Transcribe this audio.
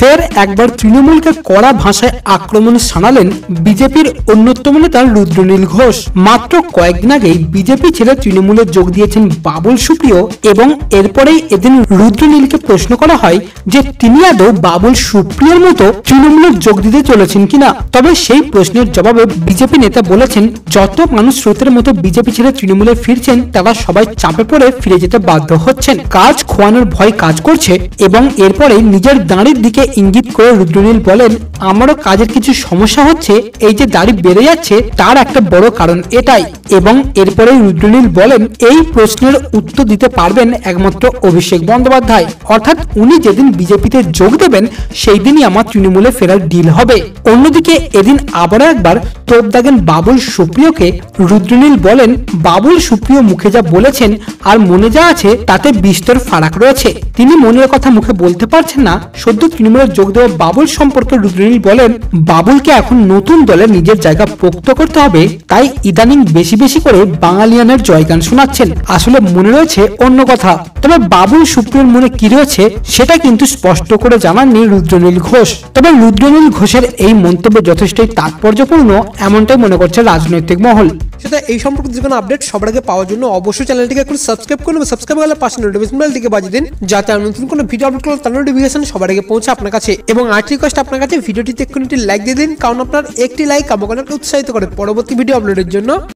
ফের একবার তৃণমূলকে কড়া ভাষায় আক্রমণ শানালেন বিজেপির অন্যতম নেতা রুদ্রনীল ঘোষ। মাত্র কয়েকদিন আগেই বিজেপি ছেড়ে তৃণমূলে যোগ দিয়েছেন বাবুল সুপ্রিয় এবং এরপরেই এদিন রুদ্রনীলকে প্রশ্ন করা হয় যে তিনি আদৌ বাবুল সুপ্রিয়র মতো তৃণমূলে যোগ দিতে চলেছেন কিনা। তবে সেই প্রশ্নের জবাবে বিজেপি নেতা বলেছেন, যত মানুষ স্রোতের মতো বিজেপি ছেড়ে তৃণমূলে ফিরছেন তারা সবাই চাপে পড়ে ফিরে যেতে বাধ্য হচ্ছেন, কাজ খোয়ানোর ভয় কাজ করছে। এবং এরপরে নিজের দাঁড়ির দিকে ইঙ্গিত করে রুদ্রনীল বলেন, আমারও কাজের কিছু সমস্যা হচ্ছে, এই যে দাড়ি বেড়ে যাচ্ছে তার একটা বড় কারণ এটাই। এবং এরপরে রুদ্রনীল বলেন, এই প্রশ্নের উত্তর দিতে পারবেন একমাত্র অভিষেক বন্দ্যোপাধ্যায়, অর্থাৎ উনি যেদিন বিজেপিতে যোগ দেবেন সেই দিনই আমার তৃণমূলে ফেরার ডিল হবে। অন্যদিকে এদিন আবারও একবার তোপ দাগেন বাবুল সুপ্রিয়কে। রুদ্রনীল বলেন, বাবুল সুপ্রিয় মুখে যা বলেছেন আর মনে যা আছে তাতে বিস্তর ফারাক রয়েছে। তিনি মনের কথা মুখে বলতে পারছেন না। সদ্য তৃণমূলে যোগ দেওয়া বাবুল সম্পর্কে রুদ্রনীল বলেন, বাবুলকে এখন নতুন দলে নিজের জায়গা পোক্ত করতে হবে, তাই ইদানিং বেশি বেশি করে বাঙালিয়ানের জয়গান শোনাচ্ছেন। আসলে মনে রয়েছে অন্য কথা। তবে বাবুল সুপ্রিয়র মনে কি রয়েছে সেটা কিন্তু স্পষ্ট করে জানাননি রুদ্রনীল ঘোষ। তবে রুদ্রনীল ঘোষের এই মন্তব্য যথেষ্টই তাৎপর্যপূর্ণ এমনটাই মনে করছে রাজনৈতিক মহল। সেটা এই সম্পর্কে যে কোনো আপডেট সবার আগে পাওয়ার জন্য অবশ্যই চ্যানেলটিকে একটু সাবস্ক্রাইব করুন এবং সাবস্ক্রাইব করলে পাশে নোটিফিকেশন বেল দিকে বাজিয়ে দিন, যাতে আমি নতুন কোনো ভিডিও আপলোড করলে তার নোটিফিকেশন সবার আগে পৌঁছে আপনার কাছে। এবং আরেকটি রিকোয়েস্ট আপনার কাছে, ভিডিওটিতে একটু লাইক দিয়ে দিন, কারণ আপনার একটি লাইক আমাকে উৎসাহিত করে পরবর্তী ভিডিও আপলোডের জন্য।